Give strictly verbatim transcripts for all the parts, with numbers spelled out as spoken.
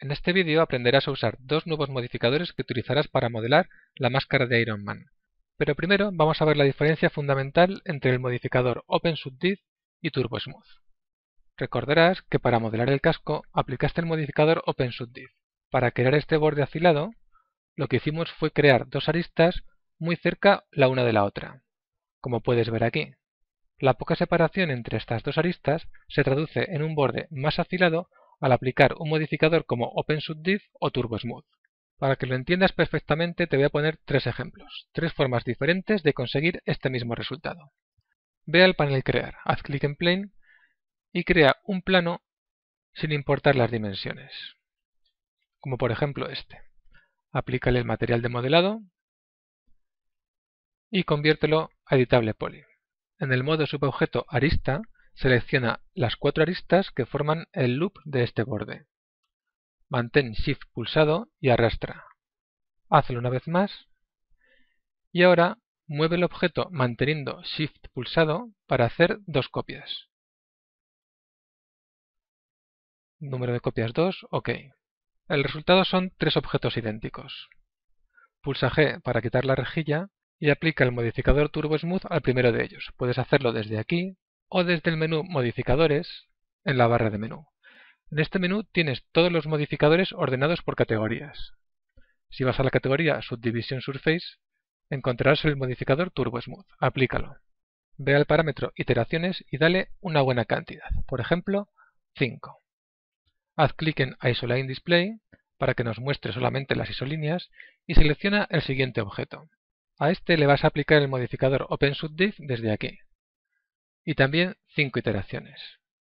En este vídeo aprenderás a usar dos nuevos modificadores que utilizarás para modelar la máscara de Iron Man. Pero primero vamos a ver la diferencia fundamental entre el modificador OpenSubdiv y TurboSmooth. Recordarás que para modelar el casco aplicaste el modificador OpenSubdiv. Para crear este borde afilado, lo que hicimos fue crear dos aristas muy cerca la una de la otra, como puedes ver aquí. La poca separación entre estas dos aristas se traduce en un borde más afilado al aplicar un modificador como OpenSubdiv o TurboSmooth. Para que lo entiendas perfectamente te voy a poner tres ejemplos, tres formas diferentes de conseguir este mismo resultado. Ve al panel Crear, haz clic en Plane y crea un plano sin importar las dimensiones, como por ejemplo este. Aplícale el material de modelado y conviértelo a Editable Poly. En el modo subobjeto arista, selecciona las cuatro aristas que forman el loop de este borde. Mantén Shift pulsado y arrastra. Hazlo una vez más y ahora mueve el objeto manteniendo Shift pulsado para hacer dos copias. Número de copias dos, OK. El resultado son tres objetos idénticos. Pulsa G para quitar la rejilla y aplica el modificador TurboSmooth al primero de ellos. Puedes hacerlo desde aquí o desde el menú Modificadores en la barra de menú. En este menú tienes todos los modificadores ordenados por categorías. Si vas a la categoría Subdivision Surface, encontrarás el modificador TurboSmooth. Aplícalo. Ve al parámetro Iteraciones y dale una buena cantidad, por ejemplo, cinco. Haz clic en Isoline Display para que nos muestre solamente las isolíneas y selecciona el siguiente objeto. A este le vas a aplicar el modificador OpenSubdiv desde aquí. Y también cinco iteraciones.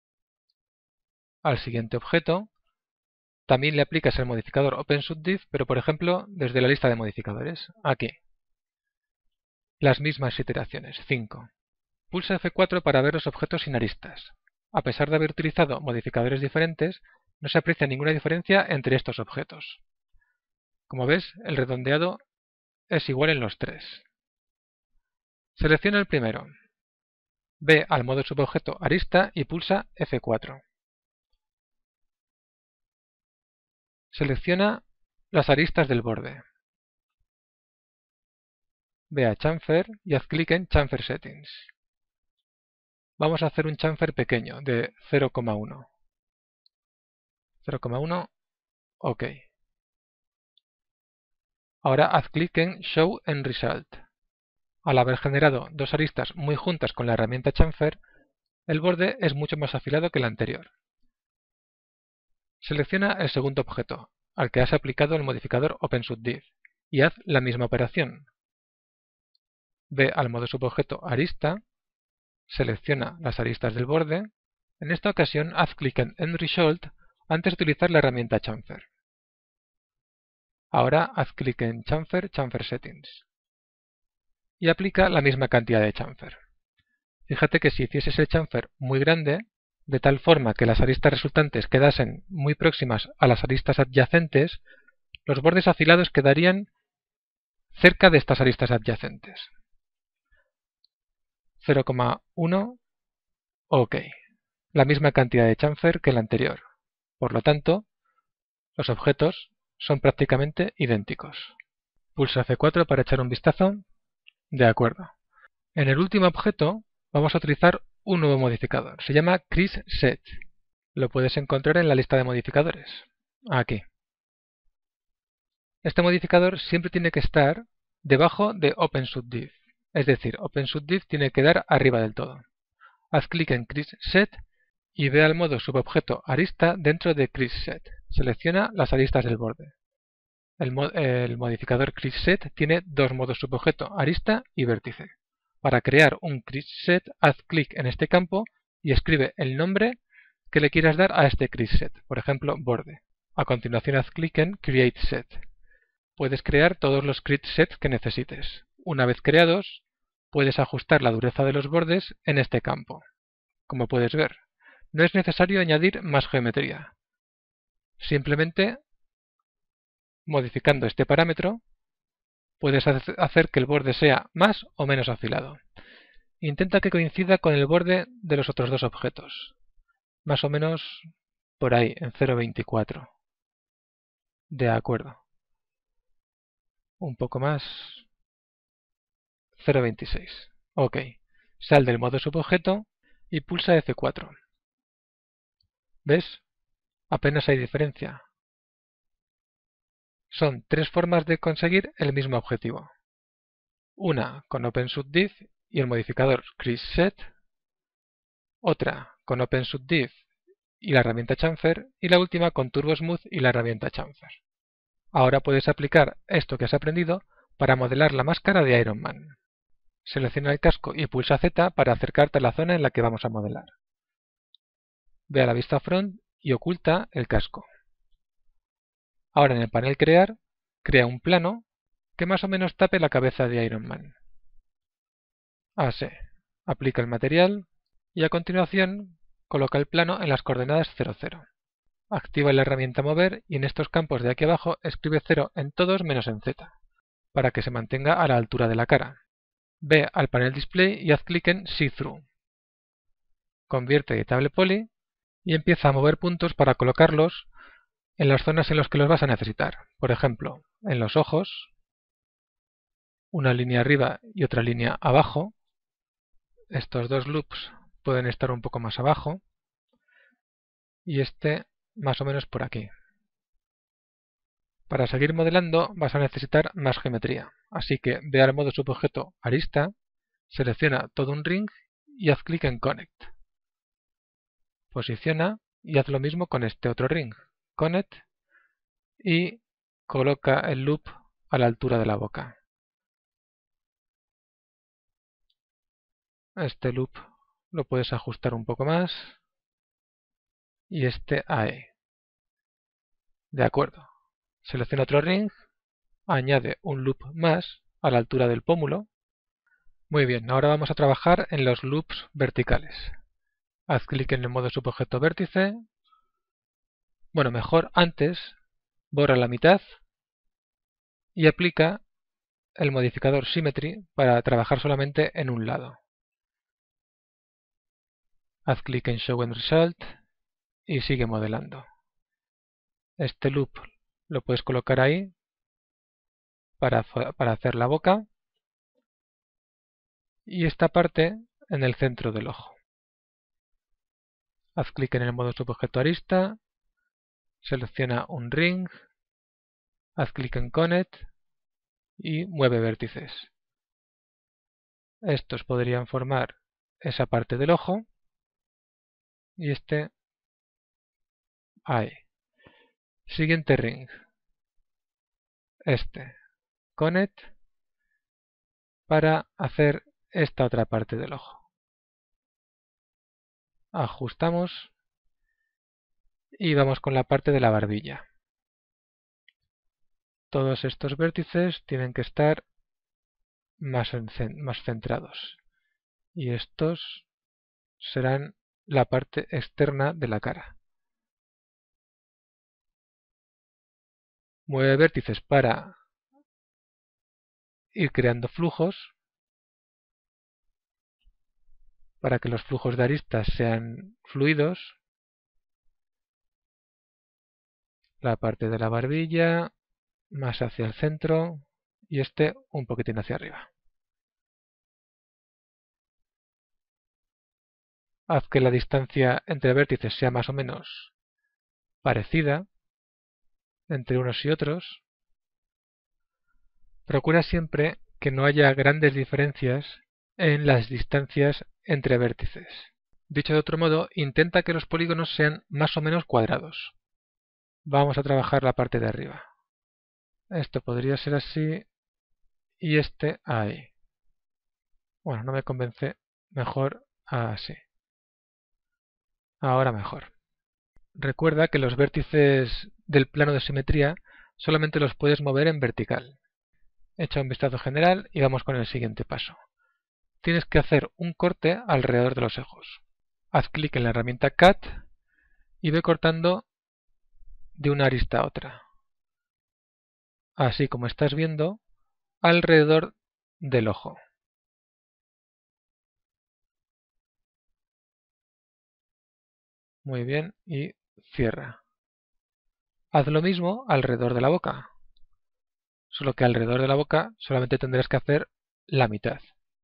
Al siguiente objeto también le aplicas el modificador OpenSubdiv, pero por ejemplo desde la lista de modificadores, aquí. Las mismas iteraciones, cinco. Pulsa F cuatro para ver los objetos sin aristas. A pesar de haber utilizado modificadores diferentes, no se aprecia ninguna diferencia entre estos objetos. Como ves, el redondeado es igual en los tres. Selecciona el primero. Ve al modo subobjeto arista y pulsa F cuatro. Selecciona las aristas del borde. Ve a Chamfer y haz clic en Chamfer Settings. Vamos a hacer un chamfer pequeño de cero coma uno. cero coma uno, OK. Ahora haz clic en Show End Result. Al haber generado dos aristas muy juntas con la herramienta Chamfer, el borde es mucho más afilado que el anterior. Selecciona el segundo objeto, al que has aplicado el modificador OpenSubdiv, y haz la misma operación. Ve al modo subobjeto arista, selecciona las aristas del borde. En esta ocasión haz clic en End Result antes de utilizar la herramienta Chamfer. Ahora haz clic en Chamfer, Chamfer Settings. Y aplica la misma cantidad de chamfer. Fíjate que si hicieses el chamfer muy grande, de tal forma que las aristas resultantes quedasen muy próximas a las aristas adyacentes, los bordes afilados quedarían cerca de estas aristas adyacentes. cero coma uno, OK. La misma cantidad de chamfer que el anterior. Por lo tanto, los objetos son prácticamente idénticos. Pulsa F cuatro para echar un vistazo. De acuerdo. En el último objeto vamos a utilizar un nuevo modificador. Se llama CreaseSet. Lo puedes encontrar en la lista de modificadores. Aquí. Este modificador siempre tiene que estar debajo de OpenSubdiv. Es decir, OpenSubdiv tiene que dar arriba del todo. Haz clic en CreaseSet y ve al modo subobjeto arista dentro de CreaseSet. Selecciona las aristas del borde. El, mod el modificador CreaseSet tiene dos modos subobjeto arista y vértice. Para crear un CreaseSet, haz clic en este campo y escribe el nombre que le quieras dar a este CreaseSet, por ejemplo, borde. A continuación haz clic en Create Set. Puedes crear todos los CreaseSets que necesites. Una vez creados, puedes ajustar la dureza de los bordes en este campo. Como puedes ver, no es necesario añadir más geometría. Simplemente, modificando este parámetro, puedes hacer que el borde sea más o menos afilado. Intenta que coincida con el borde de los otros dos objetos. Más o menos por ahí, en cero coma veinticuatro. De acuerdo. Un poco más. cero coma veintiséis. Ok. Sal del modo subobjeto y pulsa F cuatro. ¿Ves? Apenas hay diferencia. Son tres formas de conseguir el mismo objetivo. Una con OpenSubDiv y el modificador ChrisSet. Otra con OpenSubDiv y la herramienta Chamfer. Y la última con TurboSmooth y la herramienta Chamfer. Ahora puedes aplicar esto que has aprendido para modelar la máscara de Iron Man. Selecciona el casco y pulsa Z para acercarte a la zona en la que vamos a modelar. Ve a la vista front y oculta el casco. Ahora en el panel Crear, crea un plano que más o menos tape la cabeza de Iron Man. Así. Aplica el material y a continuación coloca el plano en las coordenadas cero, cero. Activa la herramienta Mover y en estos campos de aquí abajo escribe cero en todos menos en Z, para que se mantenga a la altura de la cara. Ve al panel Display y haz clic en See Through. Convierte Editable Poly y empieza a mover puntos para colocarlos en las zonas en las que los vas a necesitar. Por ejemplo, en los ojos, una línea arriba y otra línea abajo. Estos dos loops pueden estar un poco más abajo y este más o menos por aquí. Para seguir modelando vas a necesitar más geometría, así que ve al modo subobjeto Arista, selecciona todo un ring y haz clic en Connect. Posiciona y haz lo mismo con este otro ring, Connect, y coloca el loop a la altura de la boca. Este loop lo puedes ajustar un poco más y este ahí. De acuerdo. Selecciona otro ring, añade un loop más a la altura del pómulo. Muy bien, ahora vamos a trabajar en los loops verticales. Haz clic en el modo subobjeto vértice. Bueno, mejor antes, borra la mitad y aplica el modificador Symmetry para trabajar solamente en un lado. Haz clic en Show End Result y sigue modelando. Este loop lo puedes colocar ahí para, para hacer la boca y esta parte en el centro del ojo. Haz clic en el modo subobjeto Arista, selecciona un ring, haz clic en Connect y mueve vértices. Estos podrían formar esa parte del ojo y este ahí. Siguiente ring, este, Connect, para hacer esta otra parte del ojo. Ajustamos y vamos con la parte de la barbilla. Todos estos vértices tienen que estar más, en, más centrados y estos serán la parte externa de la cara. Mueve vértices para ir creando flujos, para que los flujos de aristas sean fluidos. La parte de la barbilla más hacia el centro y este un poquitín hacia arriba. Haz que la distancia entre vértices sea más o menos parecida entre unos y otros. Procura siempre que no haya grandes diferencias en las distancias entre vértices. Dicho de otro modo, intenta que los polígonos sean más o menos cuadrados. Vamos a trabajar la parte de arriba. Esto podría ser así y este ahí. Bueno, no me convence. Mejor así. Ahora mejor. Recuerda que los vértices del plano de simetría solamente los puedes mover en vertical. Echa un vistazo general y vamos con el siguiente paso. Tienes que hacer un corte alrededor de los ojos. Haz clic en la herramienta Cut y ve cortando de una arista a otra. Así como estás viendo, alrededor del ojo. Muy bien, y cierra. Haz lo mismo alrededor de la boca, solo que alrededor de la boca solamente tendrás que hacer la mitad.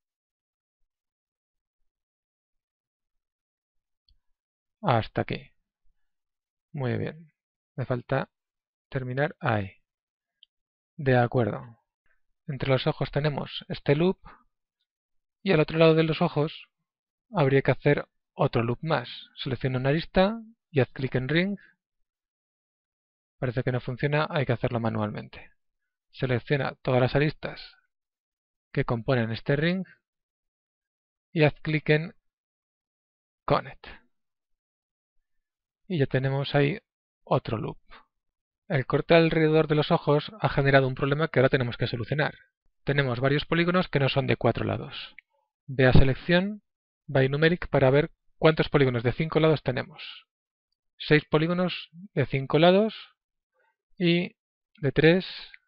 Hasta aquí. Muy bien. Me falta terminar ahí. De acuerdo. Entre los ojos tenemos este loop y al otro lado de los ojos habría que hacer otro loop más. Selecciona una arista y haz clic en ring. Parece que no funciona, hay que hacerlo manualmente. Selecciona todas las aristas que componen este ring y haz clic en Connect. Y ya tenemos ahí otro loop. El corte alrededor de los ojos ha generado un problema que ahora tenemos que solucionar. Tenemos varios polígonos que no son de cuatro lados. Ve a selección, by numeric para ver cuántos polígonos de cinco lados tenemos. seis polígonos de cinco lados y de tres,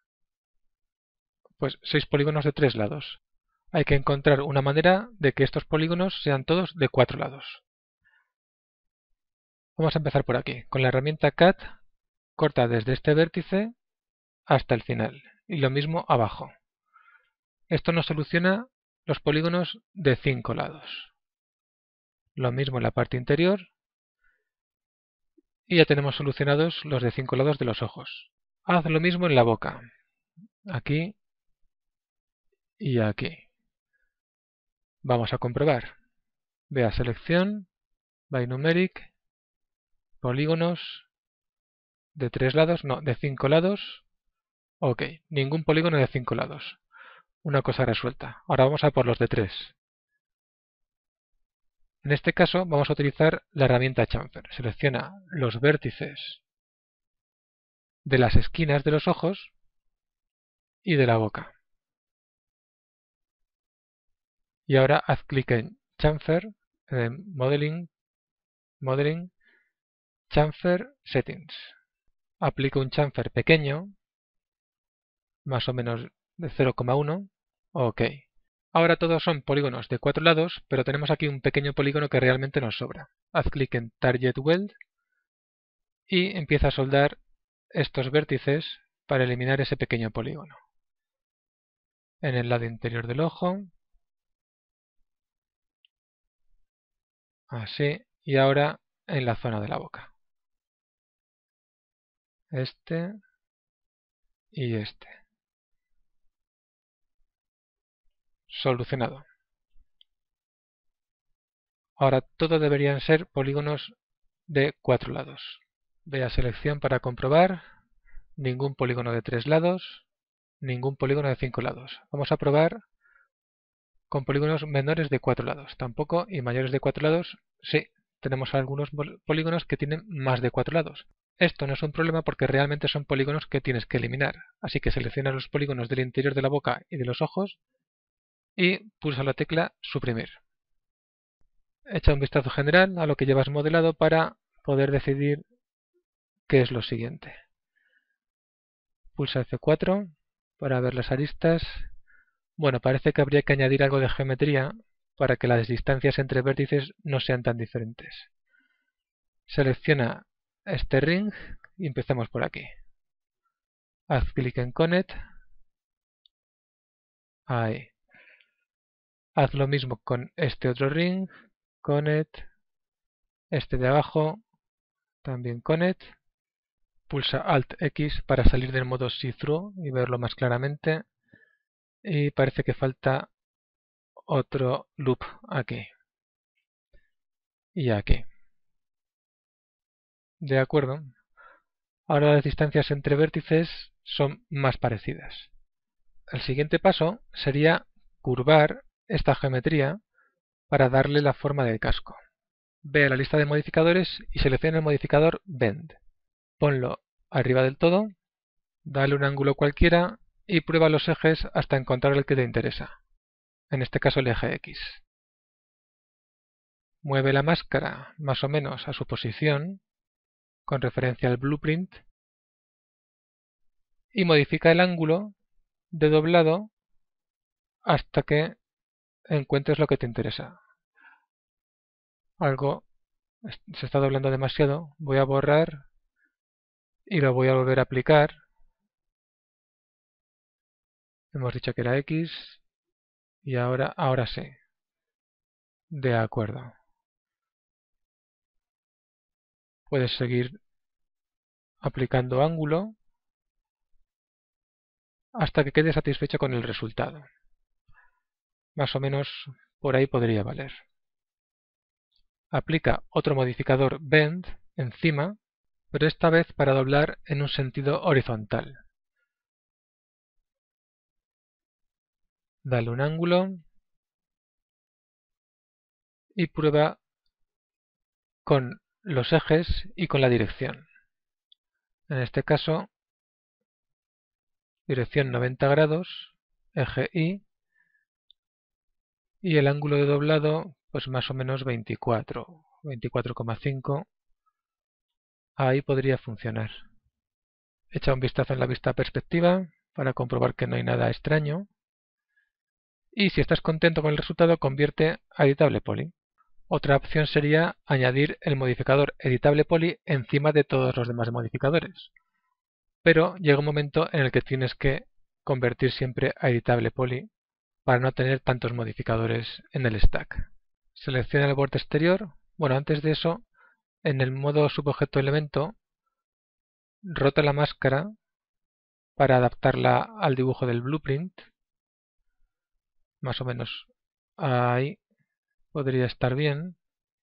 pues seis polígonos de tres lados. Hay que encontrar una manera de que estos polígonos sean todos de cuatro lados. Vamos a empezar por aquí. Con la herramienta Cut, corta desde este vértice hasta el final. Y lo mismo abajo. Esto nos soluciona los polígonos de cinco lados. Lo mismo en la parte interior. Y ya tenemos solucionados los de cinco lados de los ojos. Haz lo mismo en la boca. Aquí y aquí. Vamos a comprobar. Ve a selección, by numeric, polígonos de tres lados, no, de cinco lados. Ok, ningún polígono de cinco lados. Una cosa resuelta. Ahora vamos a por los de tres. En este caso vamos a utilizar la herramienta chamfer. Selecciona los vértices de las esquinas de los ojos y de la boca. Y ahora haz clic en chamfer, en modeling, modeling, chamfer settings. Aplico un chamfer pequeño, más o menos de cero coma uno. Ok. Ahora todos son polígonos de cuatro lados, pero tenemos aquí un pequeño polígono que realmente nos sobra. Haz clic en Target Weld y empieza a soldar estos vértices para eliminar ese pequeño polígono. En el lado interior del ojo. Así. Y ahora en la zona de la boca. Este y este. Solucionado. Ahora todo deberían ser polígonos de cuatro lados. Ve a selección para comprobar. Ningún polígono de tres lados. Ningún polígono de cinco lados. Vamos a probar con polígonos menores de cuatro lados. Tampoco. Y mayores de cuatro lados. Sí. Tenemos algunos polígonos que tienen más de cuatro lados. Esto no es un problema porque realmente son polígonos que tienes que eliminar. Así que selecciona los polígonos del interior de la boca y de los ojos y pulsa la tecla suprimir. Echa un vistazo general a lo que llevas modelado para poder decidir qué es lo siguiente. Pulsa F cuatro para ver las aristas. Bueno, parece que habría que añadir algo de geometría para que las distancias entre vértices no sean tan diferentes. Selecciona este ring y empezamos por aquí. Haz clic en Connect. Ahí. Haz lo mismo con este otro ring. Connect. Este de abajo. También Connect. Pulsa Alt X para salir del modo See-Through y verlo más claramente. Y parece que falta otro loop aquí. Y aquí. De acuerdo. Ahora las distancias entre vértices son más parecidas. El siguiente paso sería curvar esta geometría para darle la forma del casco. Ve a la lista de modificadores y selecciona el modificador Bend. Ponlo arriba del todo, dale un ángulo cualquiera y prueba los ejes hasta encontrar el que te interesa. En este caso el eje X. Mueve la máscara más o menos a su posición con referencia al blueprint y modifica el ángulo de doblado hasta que encuentres lo que te interesa. Algo se está doblando demasiado, voy a borrar y lo voy a volver a aplicar. Hemos dicho que era X y ahora, ahora sí. De acuerdo. Puedes seguir aplicando ángulo hasta que quede satisfecho con el resultado. Más o menos por ahí podría valer. Aplica otro modificador Bend encima, pero esta vez para doblar en un sentido horizontal. Dale un ángulo y prueba con los ejes y con la dirección. En este caso, dirección noventa grados, eje Y, y el ángulo de doblado pues más o menos veinticuatro, veinticuatro coma cinco. Ahí podría funcionar. Echa un vistazo en la vista perspectiva para comprobar que no hay nada extraño. Y si estás contento con el resultado, convierte a Editable Poly. Otra opción sería añadir el modificador Editable Poly encima de todos los demás modificadores. Pero llega un momento en el que tienes que convertir siempre a Editable Poly para no tener tantos modificadores en el stack. Selecciona el borde exterior. Bueno, antes de eso, en el modo subobjeto elemento, rota la máscara para adaptarla al dibujo del blueprint. Más o menos ahí podría estar bien.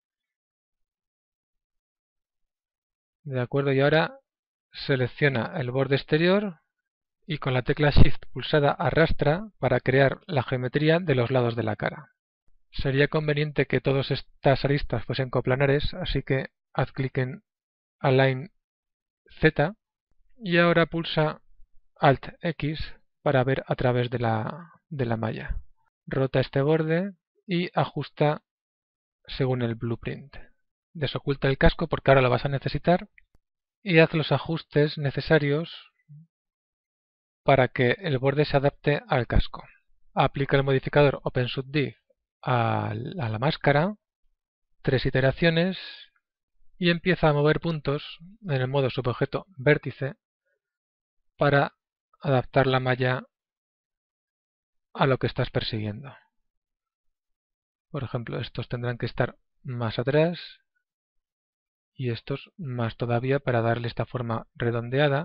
De acuerdo, y ahora selecciona el borde exterior y con la tecla Shift pulsada arrastra para crear la geometría de los lados de la cara. Sería conveniente que todas estas aristas fuesen coplanares, así que haz clic en Align Z y ahora pulsa Alt X para ver a través de la, de la malla. Rota este borde y ajusta según el blueprint. Desoculta el casco porque ahora lo vas a necesitar y haz los ajustes necesarios para que el borde se adapte al casco. Aplica el modificador OpenSubdiv a la máscara, tres iteraciones y empieza a mover puntos en el modo subobjeto vértice para adaptar la malla a lo que estás persiguiendo. Por ejemplo, estos tendrán que estar más atrás y estos más todavía para darle esta forma redondeada.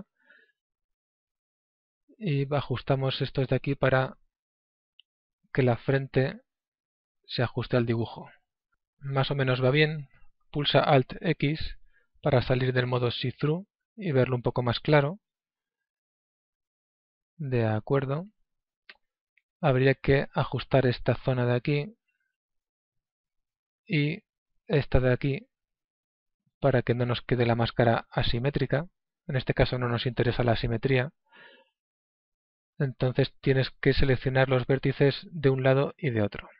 Y ajustamos estos de aquí para que la frente se ajuste al dibujo. Más o menos va bien. Pulsa Alt X para salir del modo See-Through y verlo un poco más claro. De acuerdo. Habría que ajustar esta zona de aquí y esta de aquí para que no nos quede la máscara asimétrica. En este caso no nos interesa la asimetría. Entonces tienes que seleccionar los vértices de un lado y de otro.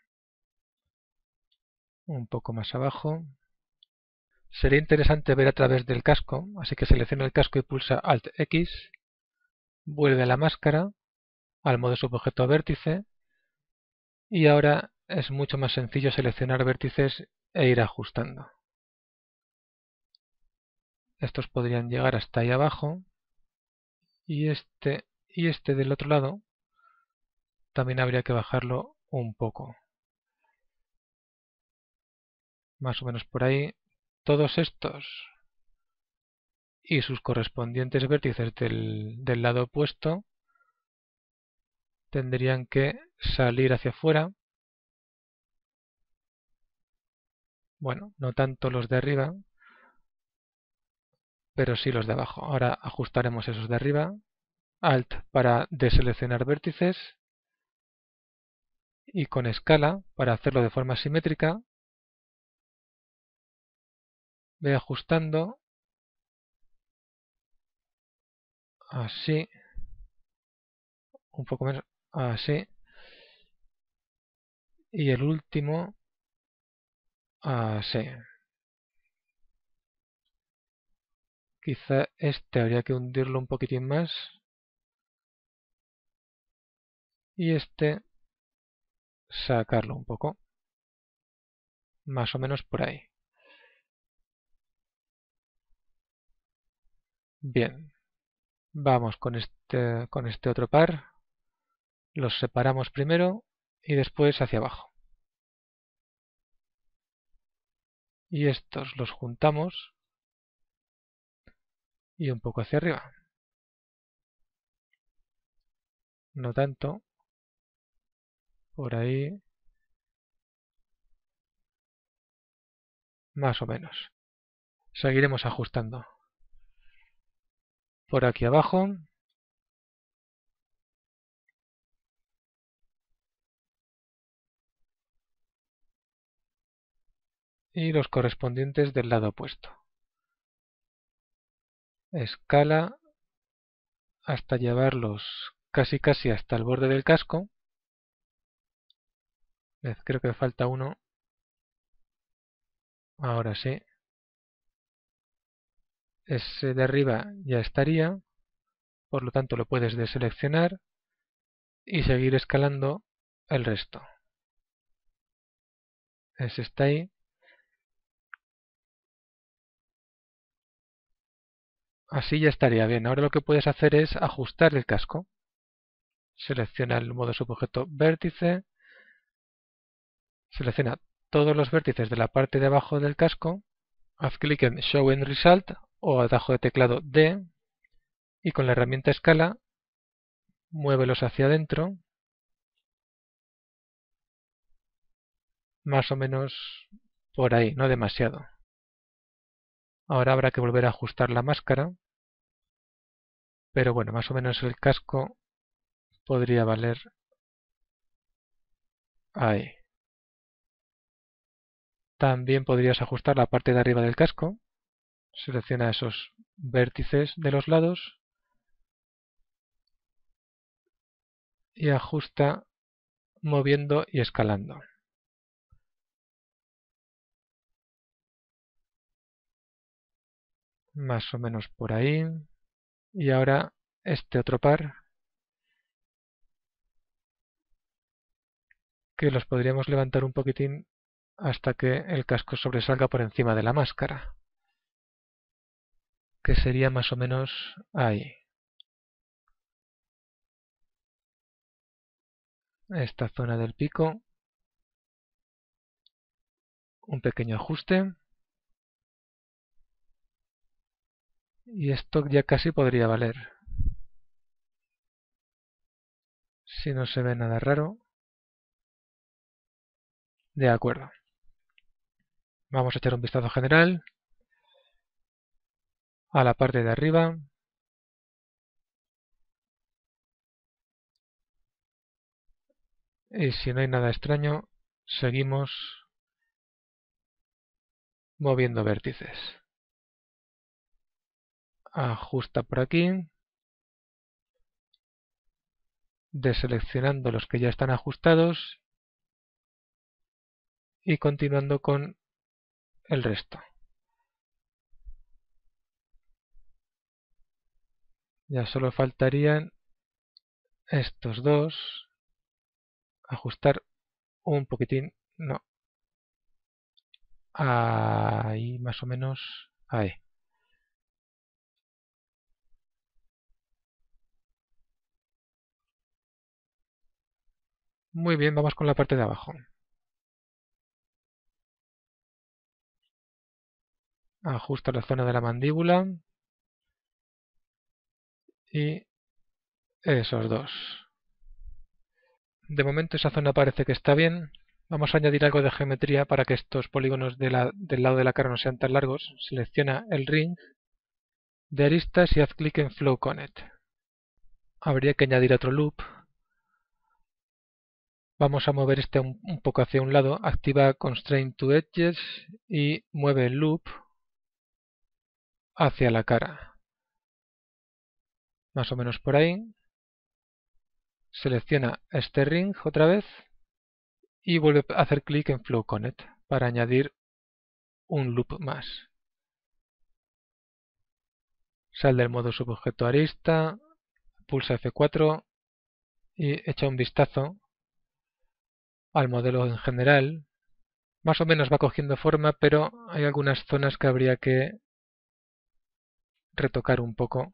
Un poco más abajo. Sería interesante ver a través del casco, así que selecciona el casco y pulsa Alt X. Vuelve a la máscara, al modo subobjeto vértice. Y ahora es mucho más sencillo seleccionar vértices e ir ajustando. Estos podrían llegar hasta ahí abajo. Y este y este del otro lado también habría que bajarlo un poco. Más o menos por ahí. Todos estos y sus correspondientes vértices del, del lado opuesto tendrían que salir hacia afuera. Bueno, no tanto los de arriba, pero sí los de abajo. Ahora ajustaremos esos de arriba. Alt para deseleccionar vértices y con escala para hacerlo de forma simétrica. Ve ajustando así, un poco menos así, y el último así. Quizá este habría que hundirlo un poquitín más y este sacarlo un poco, más o menos por ahí. Bien, vamos con este, con este otro par, los separamos primero y después hacia abajo. Y estos los juntamos y un poco hacia arriba. No tanto, por ahí, más o menos. Seguiremos ajustando. Por aquí abajo. Y los correspondientes del lado opuesto. Escala hasta llevarlos casi casi hasta el borde del casco. Creo que falta uno. Ahora sí. Ese de arriba ya estaría, por lo tanto lo puedes deseleccionar y seguir escalando el resto. Ese está ahí. Así ya estaría bien. Ahora lo que puedes hacer es ajustar el casco. Selecciona el modo subobjeto vértice. Selecciona todos los vértices de la parte de abajo del casco. Haz clic en Show End Result o atajo de teclado D y con la herramienta escala muévelos hacia adentro, más o menos por ahí, no demasiado. Ahora habrá que volver a ajustar la máscara, pero bueno, más o menos el casco podría valer ahí. También podrías ajustar la parte de arriba del casco. Selecciona esos vértices de los lados y ajusta moviendo y escalando. Más o menos por ahí. Y ahora este otro par, que los podríamos levantar un poquitín hasta que el casco sobresalga por encima de la máscara, que sería más o menos ahí. Esta zona del pico, un pequeño ajuste, y esto ya casi podría valer. Si no se ve nada raro. De acuerdo. Vamos a echar un vistazo general a la parte de arriba. Y si no hay nada extraño, seguimos moviendo vértices. Ajusta por aquí. Deseleccionando los que ya están ajustados. Y continuando con el resto. Ya solo faltarían estos dos. Ajustar un poquitín. No. Ahí más o menos. Ahí. Muy bien, vamos con la parte de abajo. Ajusta la zona de la mandíbula. Y esos dos. De momento esa zona parece que está bien. Vamos a añadir algo de geometría para que estos polígonos de la, del lado de la cara no sean tan largos. Selecciona el ring de aristas y haz clic en Flow Connect. Habría que añadir otro loop. Vamos a mover este un, un poco hacia un lado. Activa Constraint to Edges y mueve el loop hacia la cara. Más o menos por ahí. Selecciona este ring otra vez y vuelve a hacer clic en Flow Connect para añadir un loop más. Sal del modo subobjeto arista, pulsa F cuatro y echa un vistazo al modelo en general. Más o menos va cogiendo forma, pero hay algunas zonas que habría que retocar un poco.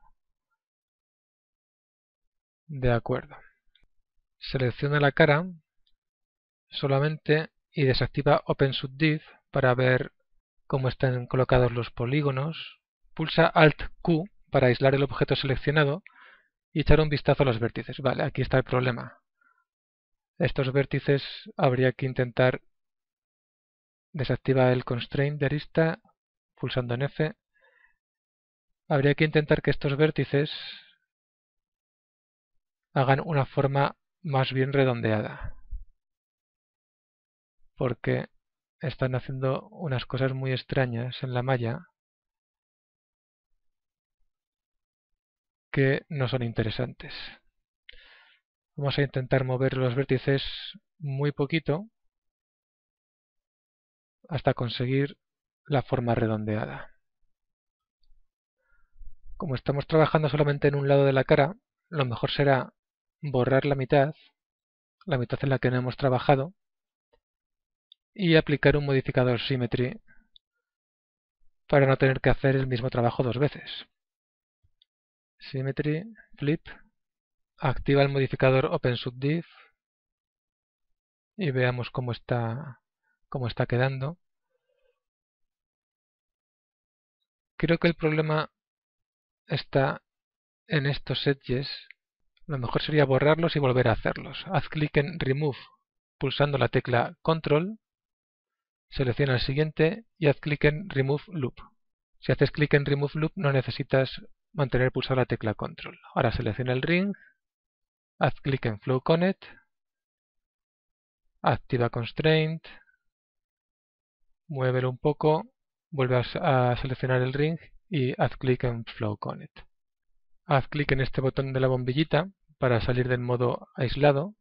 De acuerdo. Selecciona la cara solamente y desactiva OpenSubdiv para ver cómo están colocados los polígonos. Pulsa Alt Q para aislar el objeto seleccionado y echar un vistazo a los vértices. Vale, aquí está el problema. Estos vértices habría que intentar desactivar el constraint de arista pulsando en F. Habría que intentar que estos vértices hagan una forma más bien redondeada, porque están haciendo unas cosas muy extrañas en la malla que no son interesantes. Vamos a intentar mover los vértices muy poquito hasta conseguir la forma redondeada. Como estamos trabajando solamente en un lado de la cara, lo mejor será borrar la mitad, la mitad en la que no hemos trabajado, y aplicar un modificador Symmetry para no tener que hacer el mismo trabajo dos veces. Symmetry, Flip, activa el modificador OpenSubdiv y veamos cómo está, cómo está quedando. Creo que el problema está en estos edges. Lo mejor sería borrarlos y volver a hacerlos. Haz clic en Remove pulsando la tecla Control, selecciona el siguiente y haz clic en Remove Loop. Si haces clic en Remove Loop no necesitas mantener pulsada la tecla Control. Ahora selecciona el ring, haz clic en Flow Connect, activa Constraint, muévelo un poco, vuelve a, a seleccionar el ring y haz clic en Flow Connect. Haz clic en este botón de la bombillita para salir del modo aislado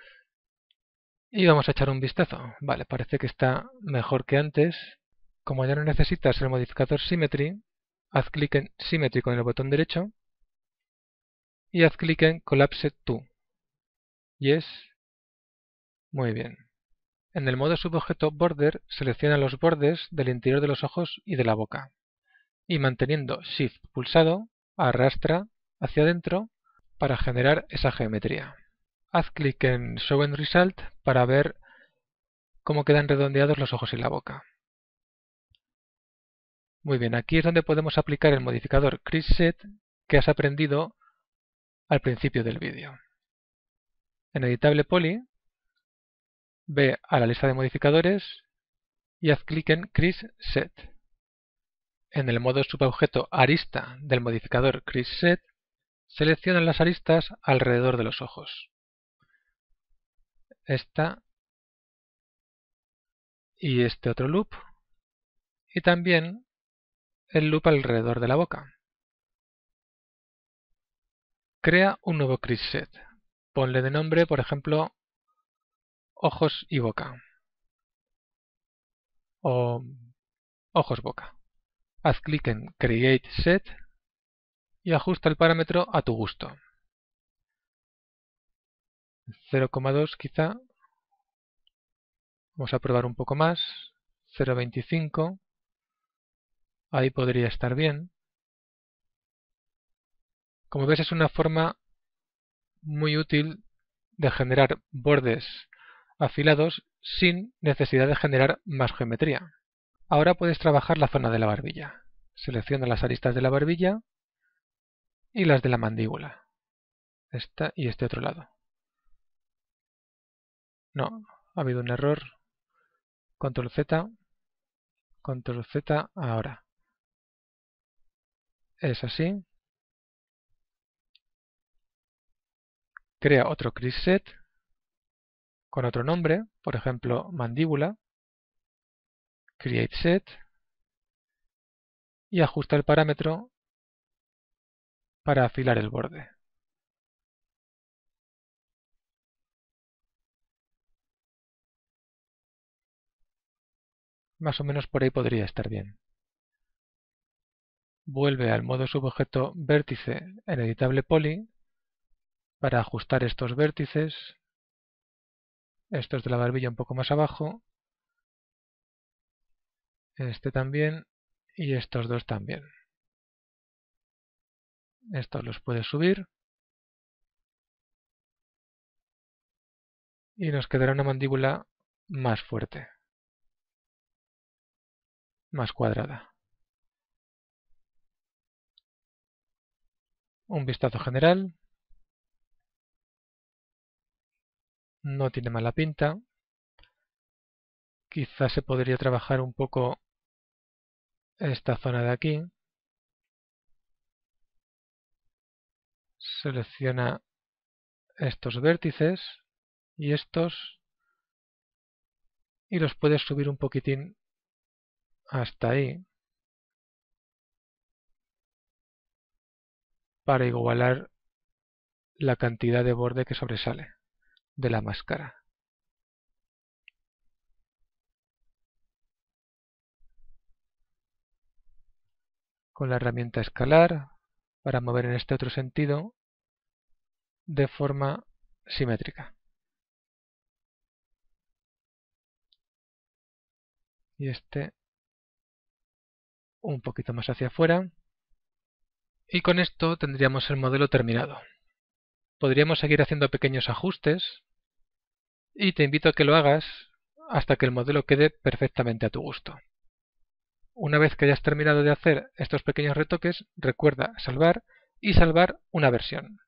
y vamos a echar un vistazo. Vale, parece que está mejor que antes. Como ya no necesitas el modificador Symmetry, haz clic en Symmetry con el botón derecho y haz clic en Collapse to. Yes. Muy bien. En el modo subobjeto Border, selecciona los bordes del interior de los ojos y de la boca. Y manteniendo Shift pulsado, arrastra hacia adentro para generar esa geometría. Haz clic en Show End Result para ver cómo quedan redondeados los ojos y la boca. Muy bien, aquí es donde podemos aplicar el modificador CreaseSet que has aprendido al principio del vídeo. En Editable Poly, ve a la lista de modificadores y haz clic en CreaseSet. En el modo subobjeto arista del modificador CreaseSet, selecciona las aristas alrededor de los ojos. Esta y este otro loop, y también el loop alrededor de la boca. Crea un nuevo CreaseSet. Ponle de nombre, por ejemplo, ojos y boca. O ojos boca. Haz clic en Create Set y ajusta el parámetro a tu gusto. cero coma dos quizá. Vamos a probar un poco más. cero coma veinticinco. Ahí podría estar bien. Como ves, es una forma muy útil de generar bordes afilados sin necesidad de generar más geometría. Ahora puedes trabajar la zona de la barbilla. Selecciona las aristas de la barbilla y las de la mandíbula. Esta y este otro lado. No, ha habido un error. Control Z. Control Z ahora. Es así. Crea otro CreaseSet con otro nombre, por ejemplo, mandíbula. Create Set. Y ajusta el parámetro para afilar el borde. Más o menos por ahí podría estar bien. Vuelve al modo subobjeto vértice en Editable Poly para ajustar estos vértices, estos de la barbilla un poco más abajo, este también y estos dos también. Estos los puedes subir. Y nos quedará una mandíbula más fuerte, más cuadrada. Un vistazo general. No tiene mala pinta. Quizás se podría trabajar un poco esta zona de aquí. Selecciona estos vértices y estos y los puedes subir un poquitín hasta ahí para igualar la cantidad de borde que sobresale de la máscara. Con la herramienta escalar para mover en este otro sentido de forma simétrica. Y este un poquito más hacia afuera. Y con esto tendríamos el modelo terminado. Podríamos seguir haciendo pequeños ajustes y te invito a que lo hagas hasta que el modelo quede perfectamente a tu gusto. Una vez que hayas terminado de hacer estos pequeños retoques, recuerda salvar y salvar una versión.